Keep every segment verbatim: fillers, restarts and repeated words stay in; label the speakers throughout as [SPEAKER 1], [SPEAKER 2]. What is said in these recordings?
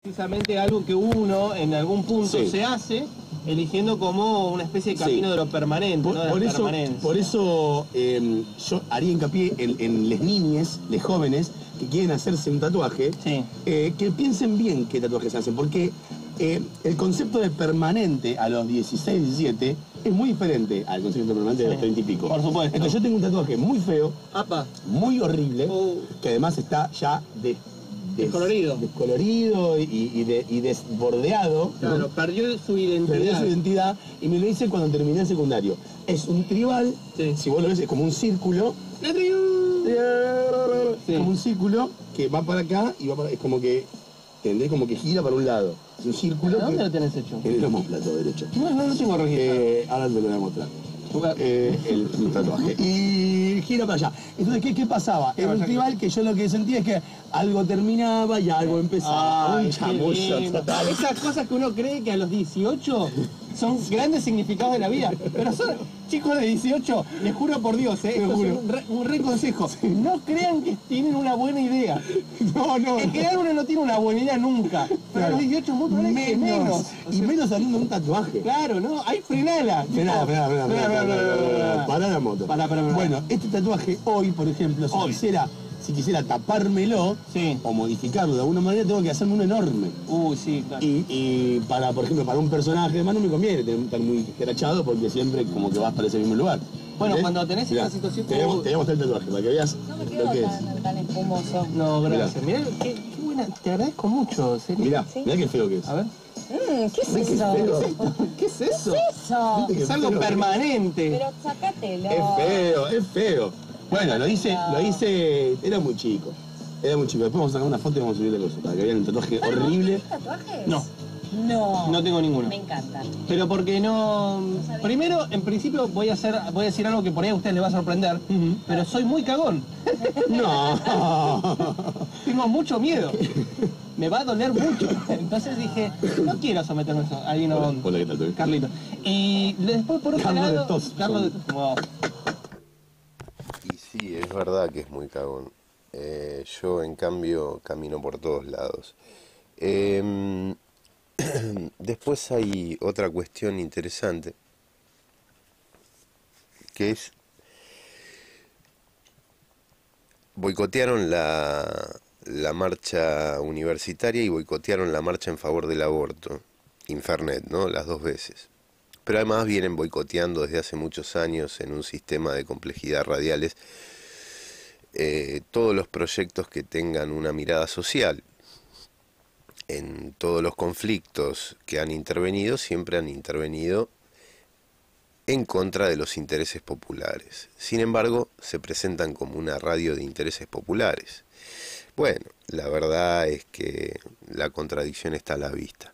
[SPEAKER 1] Precisamente algo que uno en algún punto
[SPEAKER 2] sí.
[SPEAKER 1] se hace, eligiendo como una especie de camino sí. de lo permanente,
[SPEAKER 2] por,
[SPEAKER 1] ¿no? De
[SPEAKER 2] por,
[SPEAKER 1] la
[SPEAKER 2] eso, por eso eh, yo haría hincapié en, en les niñes, les jóvenes que quieren hacerse un tatuaje,
[SPEAKER 1] sí.
[SPEAKER 2] eh, que piensen bien qué tatuajes se hacen, porque eh, el concepto de permanente a los dieciséis, diecisiete es muy diferente al concepto de permanente sí. de los treinta y pico.
[SPEAKER 1] Por supuesto.
[SPEAKER 2] Entonces yo tengo un tatuaje muy feo,
[SPEAKER 1] Apa.
[SPEAKER 2] muy horrible,
[SPEAKER 1] oh.
[SPEAKER 2] que además está ya de... Des,
[SPEAKER 1] descolorido.
[SPEAKER 2] Descolorido y, y, de, y desbordeado.
[SPEAKER 1] Claro, ¿no? perdió su identidad.
[SPEAKER 2] Perdió su identidad y me lo hice cuando terminé el secundario. Es un tribal, sí. si vos lo ves, es como un círculo. Sí. Como un círculo que va para acá y va para... Es como que... ¿Entendés? Como que gira para un lado. Es un círculo.
[SPEAKER 1] ¿Dónde
[SPEAKER 2] que,
[SPEAKER 1] lo tenés hecho?
[SPEAKER 2] En el omóplato derecho.
[SPEAKER 1] No, no lo tengo registrado.
[SPEAKER 2] Eh, ahora te lo voy a mostrar. Eh, el, el tatuaje. Y gira para allá. Entonces, ¿qué, qué pasaba? Era un tribal que yo lo que sentía es que algo terminaba y algo empezaba.
[SPEAKER 1] Ah,
[SPEAKER 2] un chamullo total.
[SPEAKER 1] Esas cosas que uno cree que a los dieciocho son grandes significados de la vida. Pero son chicos de dieciocho, les juro por Dios, ¿eh? Esto es un re, un re consejo. Sí. No crean que tienen una buena idea.
[SPEAKER 2] No, no.
[SPEAKER 1] En general uno no tiene una buena idea nunca. Pero claro. a los dieciocho es muy probable que menos.
[SPEAKER 2] O sea, y menos saliendo un tatuaje.
[SPEAKER 1] Claro, ¿no? Ahí frenala.
[SPEAKER 2] Frenala, frenala, frenala. Para la moto.
[SPEAKER 1] Para, para, para.
[SPEAKER 2] Bueno, este tatuaje hoy, por ejemplo, si hoy. quisiera... Si quisiera tapármelo
[SPEAKER 1] sí.
[SPEAKER 2] o modificarlo de alguna manera, tengo que hacerme uno enorme.
[SPEAKER 1] Uy, sí, claro.
[SPEAKER 2] Y, y para, por ejemplo, para un personaje, además no me conviene estar muy escrachado porque siempre como que vas para ese mismo lugar.
[SPEAKER 1] Bueno,
[SPEAKER 2] ¿ves?
[SPEAKER 1] cuando tenés
[SPEAKER 2] Mirá,
[SPEAKER 1] esta situación...
[SPEAKER 2] Te voy a mostrar el tatuaje para que veas
[SPEAKER 3] no me
[SPEAKER 2] lo
[SPEAKER 3] quedo
[SPEAKER 2] que
[SPEAKER 3] tan,
[SPEAKER 2] es.
[SPEAKER 3] tan espumoso.
[SPEAKER 1] No, gracias. Mirá, qué, qué buena, te agradezco mucho, serio.
[SPEAKER 2] Mirá,
[SPEAKER 3] ¿sí?
[SPEAKER 2] mirá qué feo que es.
[SPEAKER 1] A ver.
[SPEAKER 3] Mm, ¿Qué es
[SPEAKER 2] ¿Qué
[SPEAKER 3] eso?
[SPEAKER 1] ¿Qué es eso?
[SPEAKER 3] ¿Qué es eso?
[SPEAKER 1] Es algo permanente.
[SPEAKER 3] Pero sacátelo.
[SPEAKER 2] Es feo, es feo. Bueno, lo hice, lo hice, era muy chico. Era muy chico. Después vamos a sacar una foto y vamos a subir la cosa para que vean un tatuaje horrible.
[SPEAKER 3] ¿Tienes tatuajes?
[SPEAKER 1] No.
[SPEAKER 3] No.
[SPEAKER 1] No tengo ninguno.
[SPEAKER 3] Me encanta.
[SPEAKER 1] Pero porque no... no primero, en principio, voy a hacer, voy a decir algo que por ahí a ustedes les va a sorprender, uh-huh. pero soy muy cagón.
[SPEAKER 2] No.
[SPEAKER 1] Tengo mucho miedo. Me va a doler mucho. Entonces dije, no quiero someterme a eso. Ahí no...
[SPEAKER 2] Hola, hola, ¿qué tal?
[SPEAKER 1] Carlito. Y después, por otro
[SPEAKER 2] Carlos
[SPEAKER 1] lado...
[SPEAKER 2] de tos.
[SPEAKER 1] Carlos de tos. Wow.
[SPEAKER 4] Y sí, es verdad que es muy cagón. Eh, yo, en cambio, camino por todos lados. Eh, después hay otra cuestión interesante, que es... Boicotearon la, la marcha universitaria y boicotearon la marcha en favor del aborto. Infernet, ¿no? Las dos veces. Pero además vienen boicoteando desde hace muchos años en un sistema de complejidad radiales eh, todos los proyectos que tengan una mirada social. En todos los conflictos que han intervenido, siempre han intervenido en contra de los intereses populares. Sin embargo, se presentan como una radio de intereses populares. Bueno, la verdad es que la contradicción está a la vista.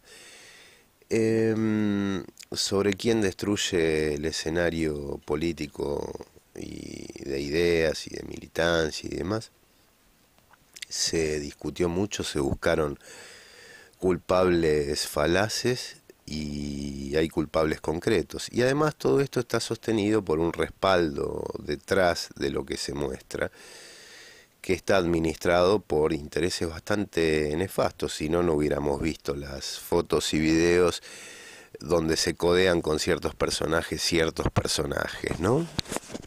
[SPEAKER 4] Eh, sobre quién destruye el escenario político y de ideas y de militancia y demás, se discutió mucho, se buscaron culpables falaces y hay culpables concretos. Y además todo esto está sostenido por un respaldo detrás de lo que se muestra, que está administrado por intereses bastante nefastos. Si no, no hubiéramos visto las fotos y videos donde se codean con ciertos personajes, ciertos personajes, ¿no?